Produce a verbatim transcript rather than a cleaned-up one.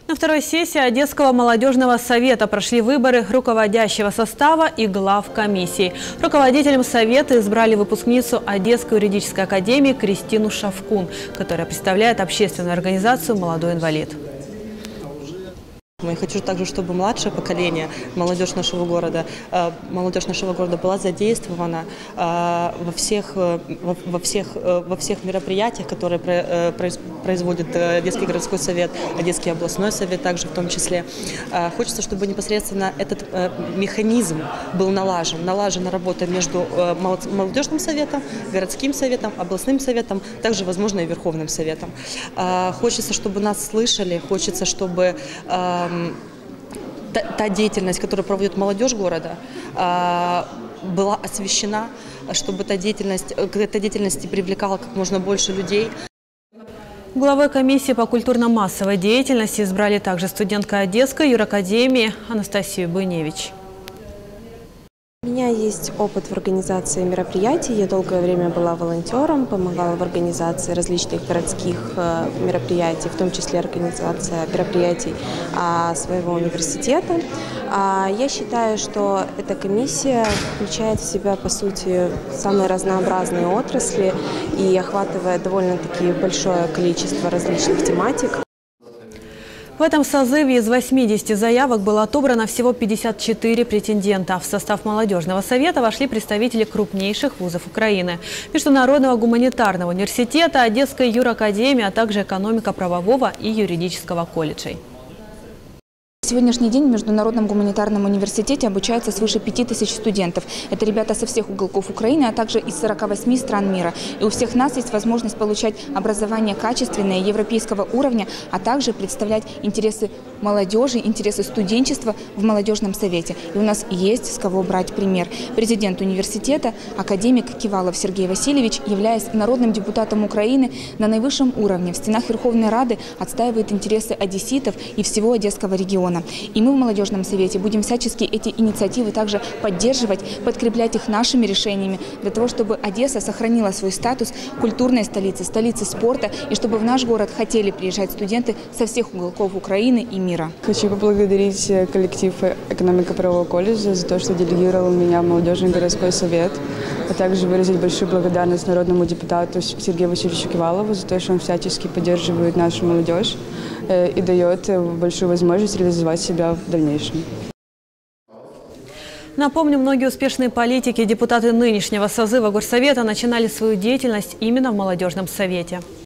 На второй сессии Одесского молодежного совета прошли выборы руководящего состава и глав комиссий. Руководителем совета избрали выпускницу Одесской юридической академии Кристину Шавкун, которая представляет общественную организацию «Молодой инвалид». Я хочу также, чтобы младшее поколение, молодежь нашего города, молодежь нашего города была задействована во всех, во всех, во всех мероприятиях, которые производит Одесский городской совет, Одесский областной совет также в том числе. Хочется, чтобы непосредственно этот механизм был налажен, налажена работа между молодежным советом, городским советом, областным советом, также, возможно, и Верховным советом. Хочется, чтобы нас слышали, хочется, чтобы Та, та деятельность, которую проводит молодежь города, была освещена, чтобы та деятельность, к этой деятельности привлекала как можно больше людей. Главой комиссии по культурно-массовой деятельности избрали также студентка Одесской юракадемии Анастасию Буйневич. У меня есть опыт в организации мероприятий. Я долгое время была волонтером, помогала в организации различных городских мероприятий, в том числе организация мероприятий своего университета. Я считаю, что эта комиссия включает в себя, по сути, самые разнообразные отрасли и охватывает довольно-таки большое количество различных тематик. В этом созыве из восьмидесяти заявок было отобрано всего пятьдесят четыре претендента. В состав молодежного совета вошли представители крупнейших вузов Украины: Международного гуманитарного университета, Одесской юракадемии, а также экономико-правового и юридического колледжей. В сегодняшний день в Международном гуманитарном университете обучается свыше пяти тысяч студентов. Это ребята со всех уголков Украины, а также из сорока восьми стран мира. И у всех нас есть возможность получать образование качественное, европейского уровня, а также представлять интересы молодежи, интересы студенчества в молодежном совете. И у нас есть с кого брать пример. Президент университета, академик Кивалов Сергей Васильевич, являясь народным депутатом Украины на наивысшем уровне, в стенах Верховной Рады отстаивает интересы одесситов и всего Одесского региона. И мы в молодежном совете будем всячески эти инициативы также поддерживать, подкреплять их нашими решениями, для того, чтобы Одесса сохранила свой статус культурной столицы, столицы спорта, и чтобы в наш город хотели приезжать студенты со всех уголков Украины и мира. Хочу поблагодарить коллектив экономико-правового колледжа за то, что делегировал меня в молодежный городской совет, а также выразить большую благодарность народному депутату Сергею Васильевичу Кивалову за то, что он всячески поддерживает нашу молодежь и дает большую возможность реализовать себя в дальнейшем. Напомню, многие успешные политики и депутаты нынешнего созыва Горсовета начинали свою деятельность именно в молодежном совете.